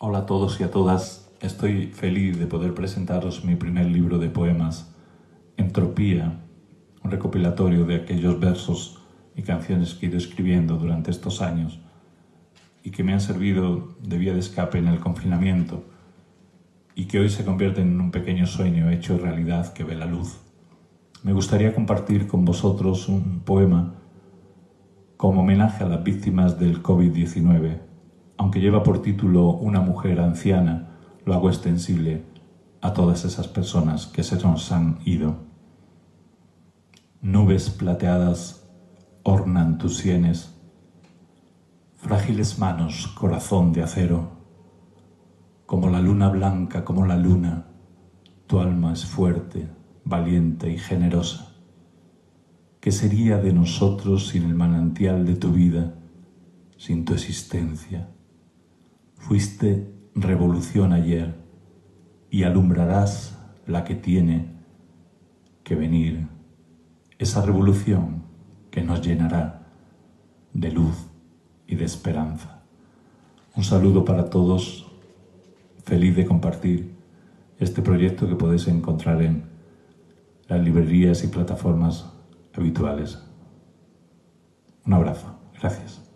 Hola a todos y a todas. Estoy feliz de poder presentaros mi primer libro de poemas, Entropía, un recopilatorio de aquellos versos y canciones que he ido escribiendo durante estos años y que me han servido de vía de escape en el confinamiento y que hoy se convierten en un pequeño sueño hecho realidad que ve la luz. Me gustaría compartir con vosotros un poema como homenaje a las víctimas del COVID-19. Aunque lleva por título Una mujer anciana, lo hago extensible a todas esas personas que se nos han ido. Nubes plateadas ornan tus sienes, frágiles manos, corazón de acero. Como la luna blanca, como la luna, tu alma es fuerte, valiente y generosa. ¿Qué sería de nosotros sin el manantial de tu vida, sin tu existencia? Fuiste revolución ayer y alumbrarás la que tiene que venir, esa revolución que nos llenará de luz y de esperanza. Un saludo para todos, feliz de compartir este proyecto que podéis encontrar en las librerías y plataformas habituales. Un abrazo, gracias.